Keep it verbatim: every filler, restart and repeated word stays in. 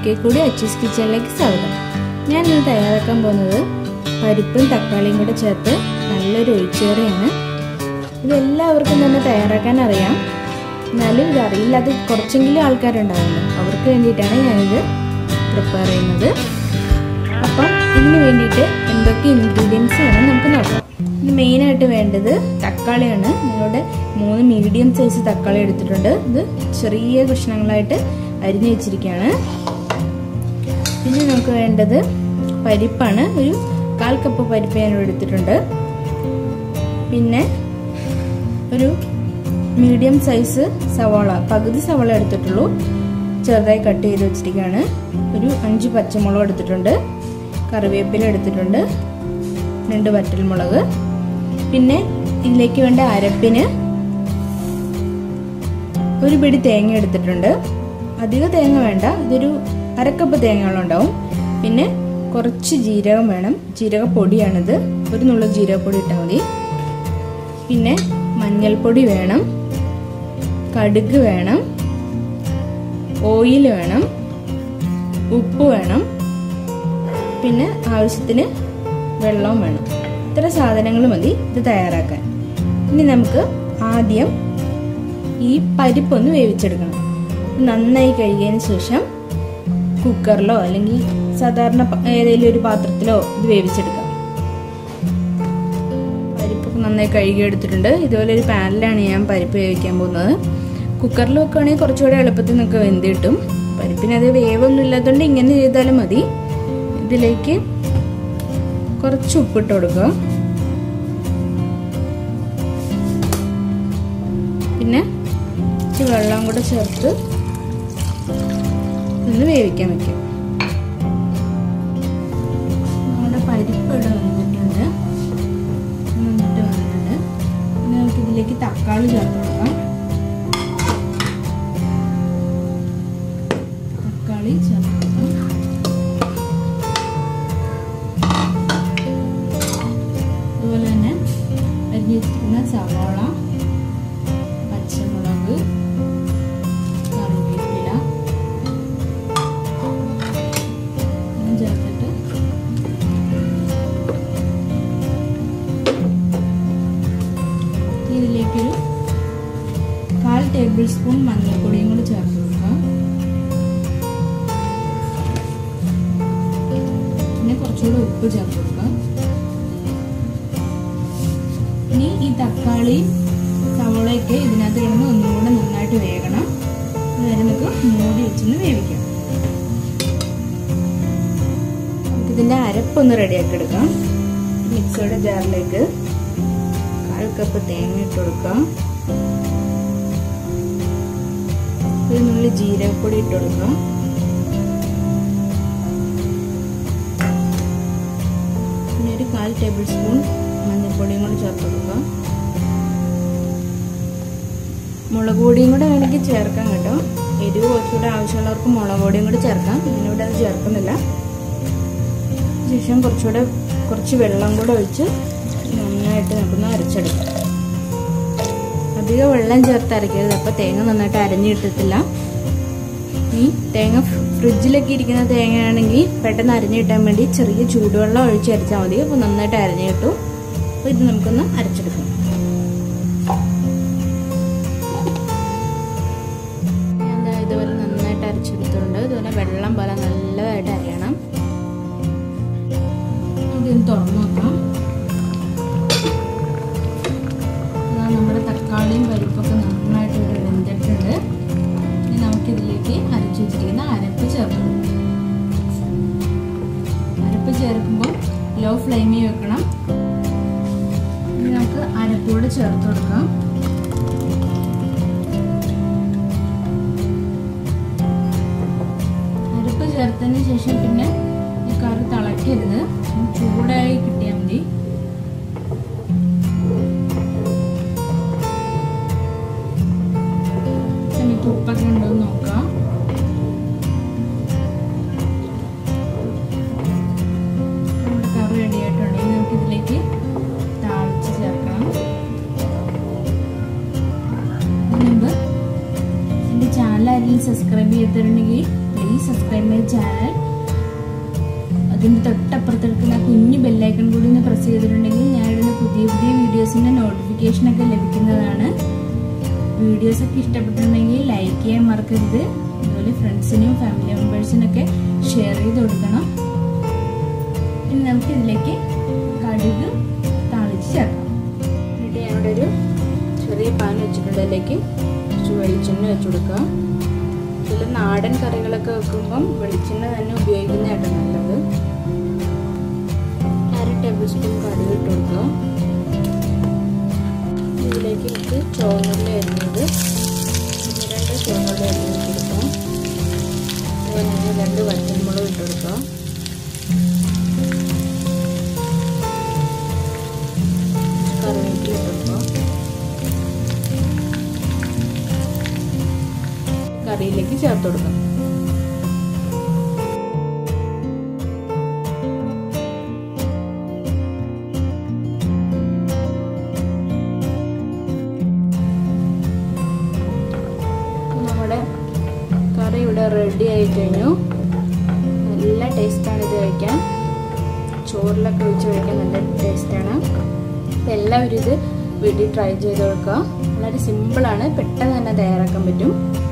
ഒരിക്കൽ കൂടി അച്ചീസ് കിച്ചണിലേക്ക് സ്വാഗതം. ഞാൻ ഇന്ന് തയ്യാറാക്കാൻ പോകുന്നത് പരിപ്പും തക്കാളിയും കൂടെ ചേർത്ത് നല്ലൊരു ഒഴിച്ചുകറിയാണ്. ഇതെല്ലാവർക്കും തന്നെ തയ്യാറാക്കാൻ അറിയാം, എന്നാലും ഇതറിയില്ലാത്ത കുറച്ചെങ്കിലും ആൾക്കാരുണ്ടാവുമല്ലോ, അവർക്ക് വേണ്ടിയിട്ടാണ് ഞാനിത് പ്രിപ്പയർ ചെയ്യുന്നത്. അപ്പം ഇതിന് വേണ്ടിയിട്ട് എന്തൊക്കെ ഇൻഗ്രീഡിയൻസ് ആണ് നമുക്ക് നോക്കാം. ഇത് മെയിനായിട്ട് വേണ്ടത് തക്കാളിയാണ്. ഞങ്ങളുടെ മൂന്ന് മീഡിയം സൈസ് തക്കാളി എടുത്തിട്ടുണ്ട്. ഇത് ചെറിയ കഷ്ണങ്ങളായിട്ട് അരിഞ്ഞു വെച്ചിരിക്കുകയാണ്. പിന്നെ നമുക്ക് വേണ്ടത് പരിപ്പാണ്. ഒരു കാൽ കപ്പ് പരിപ്പ് ഞാൻ എടുത്തിട്ടുണ്ട്. പിന്നെ ഒരു മീഡിയം സൈസ് സവാള, പകുതി സവാള എടുത്തിട്ടുള്ളൂ, ചെറുതായി കട്ട് ചെയ്ത് വെച്ചിരിക്കുകയാണ്. ഒരു അഞ്ച് പച്ചമുളക് എടുത്തിട്ടുണ്ട്, കറിവേപ്പില എടുത്തിട്ടുണ്ട്, രണ്ട് വറ്റൽമുളക്. പിന്നെ ഇതിലേക്ക് വേണ്ട അരപ്പിന് ഒരു പിടി തേങ്ങ എടുത്തിട്ടുണ്ട്. അധിക തേങ്ങ വേണ്ട, ഇതൊരു അരക്കപ്പ് തേങ്ങകളുണ്ടാവും. പിന്നെ കുറച്ച് ജീരകം വേണം, ജീരകപ്പൊടിയാണിത്, ഒരു നുള്ള ജീരകപ്പൊടി ഇട്ടാൽ മതി. പിന്നെ മഞ്ഞൾപ്പൊടി വേണം, കടുക് വേണം, ഓയിൽ വേണം, ഉപ്പ് വേണം, പിന്നെ ആവശ്യത്തിന് വെള്ളവും വേണം. ഇത്ര സാധനങ്ങൾ മതി ഇത് തയ്യാറാക്കാൻ. ഇനി നമുക്ക് ആദ്യം ഈ പരിപ്പൊന്ന് വേവിച്ചെടുക്കണം. നന്നായി കഴുകിയതിന് ശേഷം കുക്കറിലോ അല്ലെങ്കിൽ സാധാരണ ഏതെങ്കിലും ഒരു പാത്രത്തിലോ ഇത് വേവിച്ചെടുക്കാം. പരിപ്പൊക്കെ നന്നായി കഴുകി എടുത്തിട്ടുണ്ട്. ഇതുപോലെ ഒരു പാനിലാണ് ഞാൻ പരിപ്പ് വേവിക്കാൻ പോകുന്നത്. കുക്കറിൽ വെക്കുകയാണെങ്കിൽ കുറച്ചുകൂടെ എളുപ്പത്തിൽ നമുക്ക് വെന്ത് കിട്ടും. പരിപ്പിന് അത് വേവൊന്നും ഇല്ലാത്തതുകൊണ്ട് ഇങ്ങനെ ചെയ്താലും മതി. ഇതിലേക്ക് കുറച്ച് ഉപ്പിട്ട് കൊടുക്കുക. പിന്നെ ഇച്ചിരി വെള്ളം കൂടെ ചേർത്ത് ഒന്ന് വേവിക്കാൻ വയ്ക്കും. നമ്മുടെ പരിപ്പ് ഇവിടെ വന്നിട്ടുണ്ട് വന്നിട്ട് വന്നിട്ടുണ്ട് പിന്നെ നമുക്ക് ഇതിലേക്ക് തക്കാളി ചേർത്ത് കൊടുക്കാം. തക്കാളി ചേർത്ത് കൊടുക്കാം. അതുപോലെ തന്നെ അരിഞ്ഞ് വെച്ചിരിക്കുന്ന സവാള, പച്ചമുളക്, കറിവേപ്പില ചേർത്തിട്ട് ഇതിലേക്കൊരു കാൽ ടേബിൾ സ്പൂൺ മഞ്ഞൾപ്പൊടിയും കൂടി ചേർത്ത് കൊടുക്കാം. പിന്നെ കുറച്ചുകൂടി ഉപ്പ് ചേർത്ത് കൊടുക്കാം. ഇനി ഈ തക്കാളി സവോളയൊക്കെ ഇതിനകത്ത് കിടന്ന് ഒന്നും കൂടെ നന്നായിട്ട് വേകണം. അതുവരെ നമുക്ക് മൂടി വെച്ചൊന്ന് വേവിക്കാം. നമുക്കിതിൻ്റെ അരപ്പൊന്ന് റെഡിയാക്കി എടുക്കാം. മിക്സിയുടെ ജാറിലേക്ക് കാൽ കപ്പ് തേങ്ങ ഇട്ട് കൊടുക്കാം. ഒരു നുള്ളി ജീരകപ്പൊടി ഇട്ട് കൊടുക്കാം. പിന്നെ ഒരു കാൽ ടേബിൾ സ്പൂൺ മഞ്ഞൾപ്പൊടിയും കൂടി ചേർത്ത് കൊടുക്കുക. മുളക് പൊടിയും കൂടെ വേണമെങ്കിൽ ചേർക്കാം കേട്ടോ. എരിവ് കുറച്ചുകൂടെ ആവശ്യമുള്ളവർക്ക് മുളക് പൊടിയും കൂടി ചേർക്കാം. ഇതിനൂടെ അത് ചേർക്കുന്നില്ല. ശേഷം കുറച്ചുകൂടെ കുറച്ച് വെള്ളം കൂടെ ഒഴിച്ച് നന്നായിട്ട് നമുക്കൊന്ന് അരച്ചെടുക്കാം. അധികം വെള്ളം ചേർത്ത് അരയ്ക്കരുത്, അപ്പോൾ തേങ്ങ നന്നായിട്ട് അരഞ്ഞു കിട്ടത്തില്ല. ഈ തേങ്ങ ഫ്രിഡ്ജിലൊക്കെ ഇരിക്കുന്ന തേങ്ങയാണെങ്കിൽ പെട്ടെന്ന് അരഞ്ഞു കിട്ടാൻ വേണ്ടി ചെറിയ ചൂടുവെള്ളം ഒഴിച്ച് അരച്ചാൽ മതി. അപ്പോൾ നന്നായിട്ട് അരഞ്ഞു കിട്ടും. അപ്പോൾ ഇത് നമുക്കൊന്ന് അരച്ചെടുക്കാം. ഞാൻ ഇതുപോലെ നന്നായിട്ട് അരച്ചെടുത്തിട്ടുണ്ട്. ഇതുപോലെ വെള്ളം പോലെ നല്ലതായിട്ട് അരയണം. നമുക്കിത് തുറന്നു നോക്കാം. നമ്മുടെ തക്കാളിയും പരിപ്പൊക്കെ നന്നായിട്ട് ഇവിടെ വെന്തിട്ടുണ്ട്. ഇനി നമുക്കിതിലേക്ക് അരച്ചു വെച്ചിരിക്കുന്ന അരപ്പ് ചേർത്ത് കൊടുക്കാം. അരപ്പ് ചേർക്കുമ്പോൾ ലോ ഫ്ലെയിമിൽ വെക്കണം. ഇനി നമുക്ക് അരപ്പൂടെ ചേർത്ത് കൊടുക്കാം. അരപ്പ് ചേർത്തതിന് ശേഷം പിന്നെ ഈ കറി തിളക്കരുത്, ചൂടായി കിട്ടിയാൽ മതി. എനിക്ക് ഉപ്പൊക്കെ ഉണ്ടോ എന്ന് നോക്കാം. നമ്മുടെ കറി റെഡി ആയിട്ടുണ്ടെങ്കിൽ നമുക്ക് ഇതിലേക്ക് താളിച്ച് ചേർക്കണം. ഇതിന് മുമ്പ് എൻ്റെ ചാനൽ ആരെങ്കിലും സബ്സ്ക്രൈബ് ചെയ്തിട്ടുണ്ടെങ്കിൽ please please subscribe my channel. അതിൻ്റെ തൊട്ടപ്പുറത്തെടുക്കുന്ന കുഞ്ഞു ബെല്ലൈക്കൺ കൂടി ഒന്ന് പ്രസ് ചെയ്തിട്ടുണ്ടെങ്കിൽ ഞാനിടുന്ന പുതിയ പുതിയ വീഡിയോസിൻ്റെ നോട്ടിഫിക്കേഷനൊക്കെ ലഭിക്കുന്നതാണ്. വീഡിയോസൊക്കെ ഇഷ്ടപ്പെട്ടിട്ടുണ്ടെങ്കിൽ ലൈക്ക് ചെയ്യാൻ മറക്കരുത്. അതുപോലെ ഫ്രണ്ട്സിനും ഫാമിലി മെമ്പേഴ്സിനൊക്കെ ഷെയർ ചെയ്ത് കൊടുക്കണം. ഇനി നമുക്ക് ഇതിലേക്ക് കടുക് താളിച്ച് ചേർക്കാം. എന്നിട്ട് ഞാനിവിടെ ഒരു ചെറിയ പാൻ വെച്ചിട്ടുണ്ട്. അതിലേക്ക് കുറച്ച് വെളിച്ചെണ്ണ വെച്ച് കൊടുക്കുക. ചില നാടൻ കറികളൊക്കെ വെക്കുമ്പം വെളിച്ചെണ്ണ തന്നെ ഉപയോഗിക്കുന്നതാണ് നല്ലത്. അര ടേബിൾ സ്പൂൺ കടുക് ഇട്ട് കൊടുക്കുക. ഇതിലേക്ക് നമുക്ക് ചുവന്നുള്ളി അരിഞ്ഞത് രണ്ട് ചുവന്നുള്ളി അരിഞ്ഞ് വെച്ച് കൊടുക്കാം. അതുപോലെ രണ്ട് വറ്റൽമുളക് ഇട്ട് കൊടുക്കാം. കറിവേപ്പില ഇട്ട് കൊടുക്കാം. കറിയിലേക്ക് ചേർത്ത് കൊടുക്കാം. നമ്മുടെ കറി ഇവിടെ റെഡി ആയി കഴിഞ്ഞു. നല്ല ടേസ്റ്റാണ് ഇത് കഴിക്കാൻ. ചോറിലൊക്കെ ഒഴിച്ച് കഴിക്കാൻ നല്ല ടേസ്റ്റാണ്. അപ്പം എല്ലാവരും ഇത് വീട്ടിൽ ട്രൈ ചെയ്ത് കൊടുക്കുക. വളരെ സിമ്പിളാണ്, പെട്ടെന്ന് തന്നെ തയ്യാറാക്കാൻ പറ്റും.